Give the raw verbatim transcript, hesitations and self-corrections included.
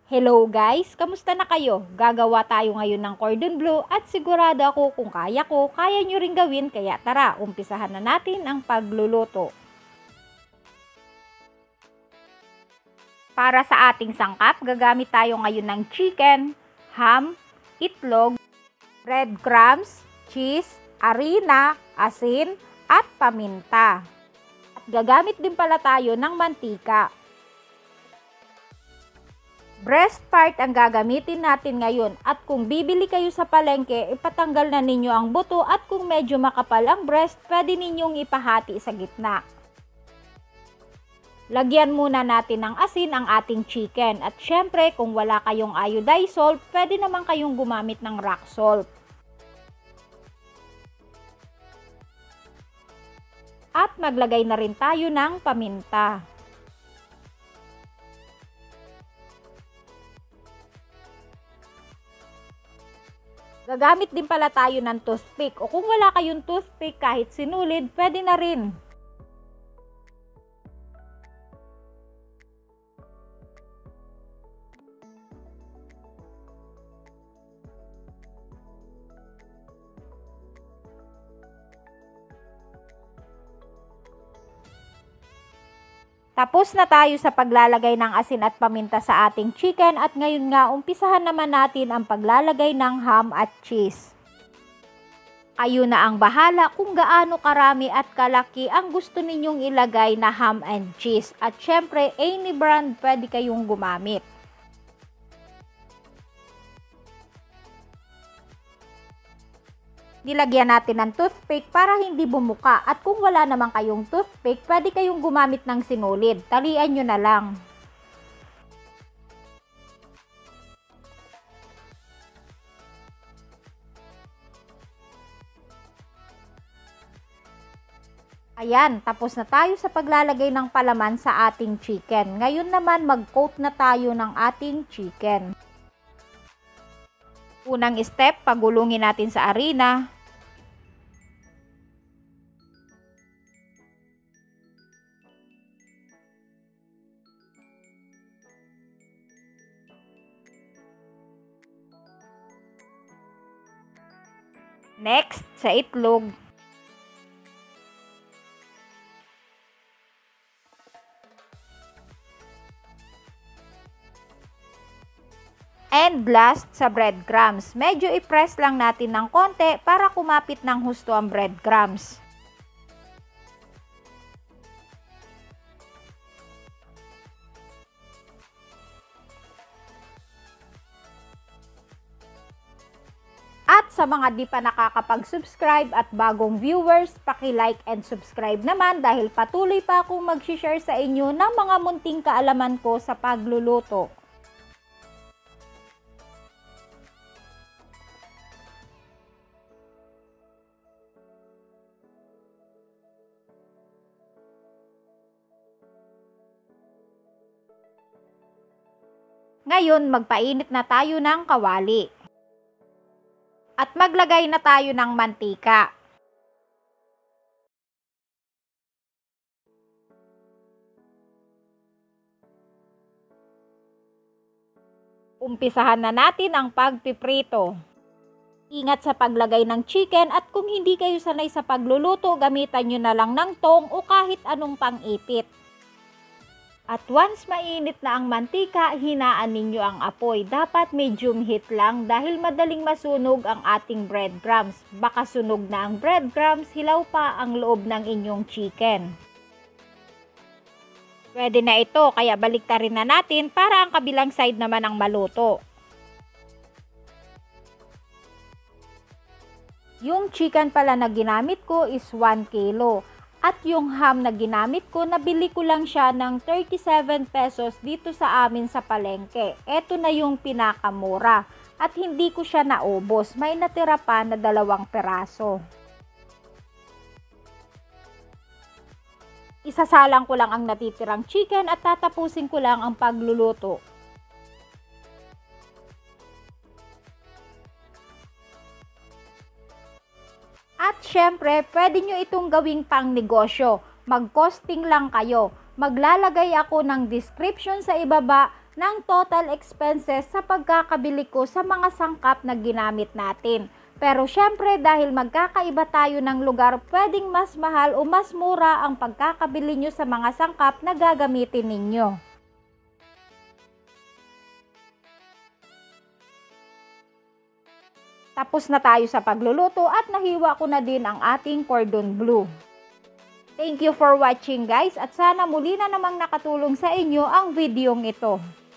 Hello guys! Kamusta na kayo? Gagawa tayo ngayon ng cordon bleu at sigurado ako kung kaya ko, kaya nyo rin gawin, kaya tara, umpisahan na natin ang pagluluto. Para sa ating sangkap, gagamit tayo ngayon ng chicken, ham, itlog, breadcrumbs, cheese, harina, asin, at paminta. At gagamit din pala tayo ng mantika. Breast part ang gagamitin natin ngayon at kung bibili kayo sa palengke, ipatanggal na ninyo ang buto at kung medyo makapal ang breast, pwede ninyong ipahati sa gitna. Lagyan muna natin ng asin ang ating chicken at syempre kung wala kayong iodized salt, pwede naman kayong gumamit ng rock salt. At maglagay na rin tayo ng paminta. Gagamit din pala tayo ng toothpick o kung wala kayong toothpick kahit sinulid, pwede na rin. Tapos na tayo sa paglalagay ng asin at paminta sa ating chicken at ngayon nga umpisahan naman natin ang paglalagay ng ham at cheese. Kayo na ang bahala kung gaano karami at kalaki ang gusto ninyong ilagay na ham and cheese at syempre any brand pwede kayong gumamit. Nilagyan natin ng toothpick para hindi bumuka at kung wala naman kayong toothpick, pwede kayong gumamit ng sinulid. Talian nyo na lang. Ayan, tapos na tayo sa paglalagay ng palaman sa ating chicken. Ngayon naman mag-coat na tayo ng ating chicken. Unang step, pagulungin natin sa harina. Next, sa itlog. And last, sa breadcrumbs. Medyo i-press lang natin ng konti para kumapit ng husto ang breadcrumbs. At sa mga di pa nakakapag-subscribe at bagong viewers, paki-like and subscribe naman dahil patuloy pa akong mag-share sa inyo ng mga munting kaalaman ko sa pagluluto. Ngayon, magpainit na tayo ng kawali. At maglagay na tayo ng mantika. Umpisahan na natin ang pagpiprito. Ingat sa paglagay ng chicken at kung hindi kayo sanay sa pagluluto, gamitan nyo na lang ng tong o kahit anong pang-ipit. At once mainit na ang mantika, hinaan ninyo ang apoy. Dapat medium heat lang dahil madaling masunog ang ating breadcrumbs. Baka sunog na ang breadcrumbs, hilaw pa ang loob ng inyong chicken. Pwede na ito, kaya baliktarin na natin para ang kabilang side naman ang maluto. Yung chicken pala na ginamit ko is one kilo. At yung ham na ginamit ko, nabili ko lang siya ng thirty-seven pesos dito sa amin sa palengke. Ito na yung pinakamura. At hindi ko siya naubos. May natira pa na dalawang peraso. Isasalang ko lang ang natitirang chicken at tatapusin ko lang ang pagluluto. At syempre, pwede nyo itong gawing pang negosyo. Mag-costing lang kayo. Maglalagay ako ng description sa ibaba ng total expenses sa pagkakabili ko sa mga sangkap na ginamit natin. Pero syempre dahil magkakaiba tayo ng lugar, pwedeng mas mahal o mas mura ang pagkakabili nyo sa mga sangkap na gagamitin ninyo. Tapos na tayo sa pagluluto at nahiwa ko na din ang ating cordon bleu. Thank you for watching guys at sana muli na namang nakatulong sa inyo ang videong ito.